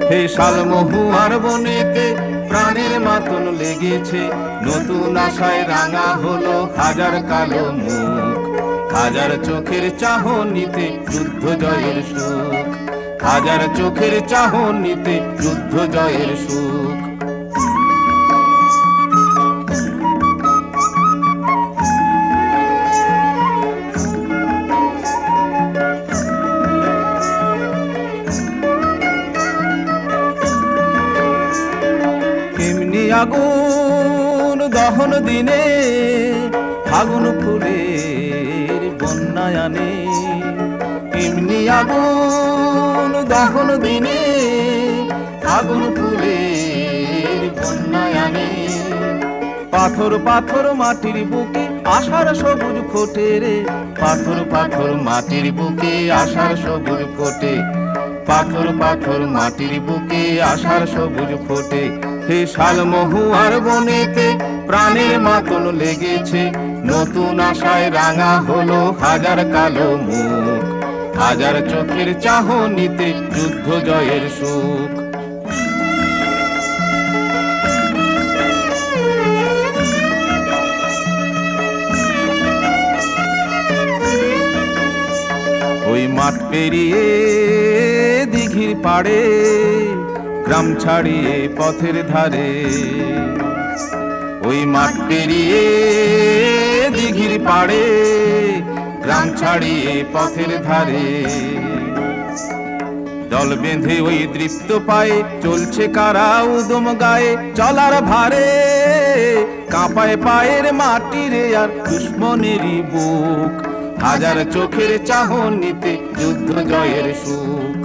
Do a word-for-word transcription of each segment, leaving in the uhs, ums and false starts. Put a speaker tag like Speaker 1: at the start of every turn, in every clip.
Speaker 1: হে শালমহুয়ার বনেতে প্রাণের মাতন লেগেছে, নতুন আশায় রাঙা হলো হাজার কালো মুখ। হাজার চোখের চাহনিতে যুদ্ধ জয়ের সুখ, হাজার চোখের চাহনিতে যুদ্ধ জয়ের সুখ। আগুন দহন দিনে ফাগুন ফুলের বন্যায়ানে, এমনি আগুন দহন দিনে ফাগুন ফুলের বন্যায়ানে। পাথর পাথর মাটির বুকে আশার সবুজ ফোটে রে, পাথর পাথর মাটির বুকে আশার সবুজ ফোটে, পাথর পাথর মাটির বুকে আশার সবুজ ফোটে। হে শালমহুয়ার বনেতে প্রাণের মাতন লেগেছে, নতুন আশায় রাঙা হলো হাজার কালো মুখ। হাজার চোখের চাহনিতে যুদ্ধ জয়ের সুখ। ওই মাঠ পেরিয়ে দিঘির পাড়ে, গ্রাম ছাড়িয়ে পথের ধারে, ওই মাঠ পেরিয়ে দিঘির পাড়ে, গ্রাম ছাড়িয়ে পথের ধারে। দল বেঁধে ওই দৃপ্ত পায়ে চলছে কারা উদম গায়ে, চলার ভারে কাঁপায় পায়ের মাটি রে আর দুশ্মনেরই বুক। হাজার চোখের চাহনিতে যুদ্ধ জয়ের সুখ।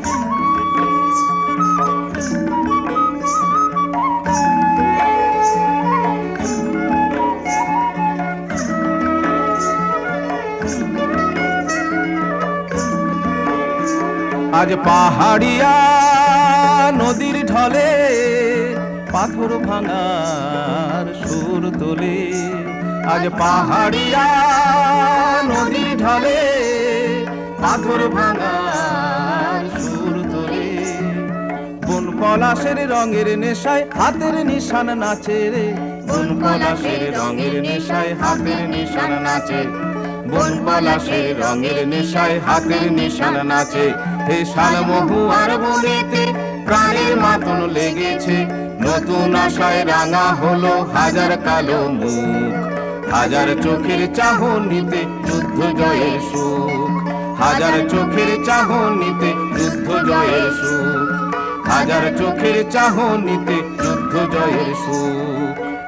Speaker 1: আজ পাহাড়িয়া নদীর ঢলে পাথর ভাঙার সুর তোলে, আজ পাহাড়িয়া নদীর ঢলে পাথর ভাঙার সুর তোলে। বন পলাশের রঙের নেশায় হাতের নিশান নাচে রে, বন পলাশের রঙের নেশায় হাতের নিশান নাচে, বন পলাশের রঙের নেশায় হাতের নিশান নাচে। হে শালমহুয়ার বনেতে প্রাণের মাতন লেগেছে, নতুন আশায় রাঙা হলো হাজার কালো মুখ। হাজার চোখের চাহনিতে যুদ্ধ জয়ের সুখ, হাজার চোখের চাহনিতে যুদ্ধ জয়ের সুখ, হাজার চোখের চাহনিতে যুদ্ধ জয়ের সুখ।